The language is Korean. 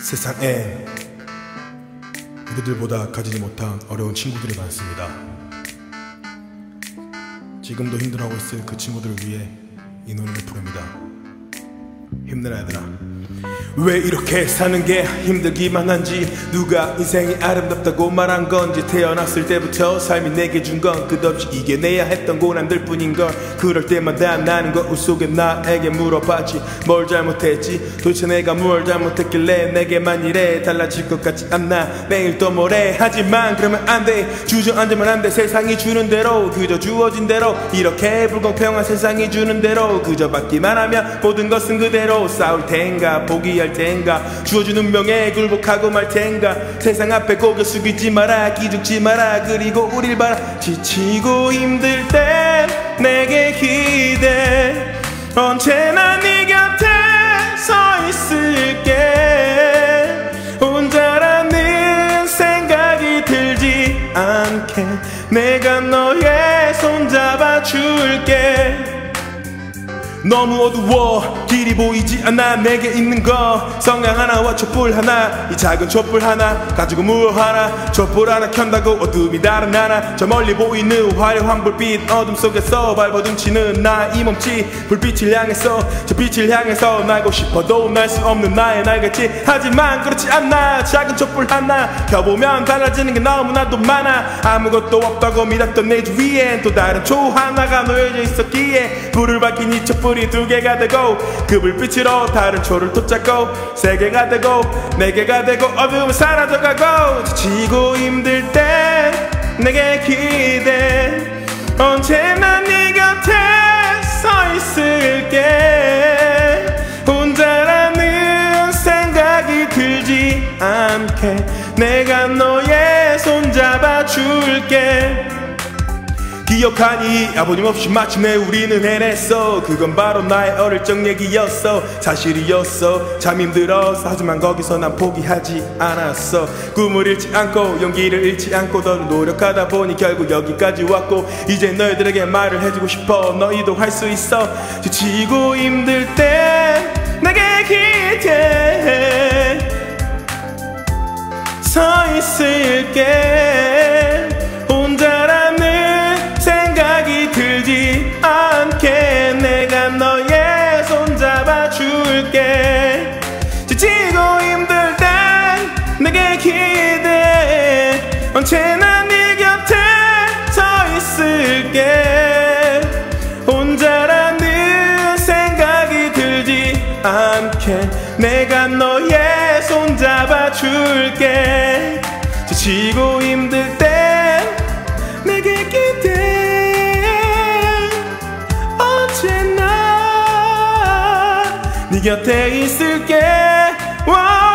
세상엔 우리들보다 가지지 못한 어려운 친구들이 많습니다. 지금도 힘들어하고 있을 그 친구들을 위해 이 노래를 부릅니다. 힘내라 얘들아. 왜 이렇게 사는 게 힘들기만 한지, 누가 인생이 아름답다고 말한 건지, 태어났을 때부터 삶이 내게 준 건 끝없이 이겨내야 했던 고난들 뿐인걸. 그럴 때마다 나는 거울 속에 나에게 물어봤지, 뭘 잘못했지, 도대체 내가 뭘 잘못했길래 내게만 이래 달라질 것 같지 않나. 내일 또 뭐래. 하지만 그러면 안돼, 주저앉으면 안돼. 세상이 주는 대로, 그저 주어진 대로, 이렇게 불공평한 세상이 주는 대로 그저 받기만 하면 모든 것은 그대로. 싸울 텐가 포기할 텐가, 주어진 운명에 굴복하고 말 텐가. 세상 앞에 고개 숙이지 마라, 기죽지 마라, 그리고 우릴 봐라. 지치고 힘들 땐 내게 기대, 언제나 네 곁에 서 있을게. 혼자라는 생각이 들지 않게 내가 너의 손 잡아줄게. 너무 어두워 길이 보이지 않아 내게 있는 거. 성냥 하나와 촛불 하나, 이 작은 촛불 하나 가지고 무엇하나. 촛불 하나 켠다고 어둠이 다른 하나. 저 멀리 보이는 화려한 불빛, 어둠 속에서 발버둥치는 나 이 몸짓. 불빛을 향해서, 저 빛을 향해서 날고 싶어도 날 수 없는 나의 날개짓. 하지만 그렇지 않나. 작은 촛불 하나 켜보면 달라지는 게 너무나도 많아. 아무것도 없다고 믿었던 내 주위엔 또 다른 초 하나가 놓여져 있었기에, 불을 밝힌 이 촛불 두 개가 되고, 그 불빛으로 다른 초를 또 찾고, 세 개가 되고 네 개가 되고 어둠은 사라져가고. 지치고 힘들 때 내게 기대, 언제나 네 곁에 서 있을게. 혼자라는 생각이 들지 않게 내가 너의 손 잡아줄게. 기억하니 아버님 없이 마침내 우리는 해냈어. 그건 바로 나의 어릴 적 얘기였어, 사실이었어. 참 힘들었어. 하지만 거기서 난 포기하지 않았어. 꿈을 잃지 않고 용기를 잃지 않고 더 노력하다 보니 결국 여기까지 왔고, 이제 너희들에게 말을 해주고 싶어. 너희도 할 수 있어. 지치고 힘들 때 내게 기대, 서 있을게. 혼자라는 생각이 들지 않게 내가 너의 손 잡아줄게. 지치고 힘들 땐 내게 기대, 언제나 네 곁에 서 있을게. 혼자라는 생각이 들지 않게 내가 너의 손 잡아줄게. 지치고 힘들 땐 내게 기대, 언제나 네 곁에 있을게.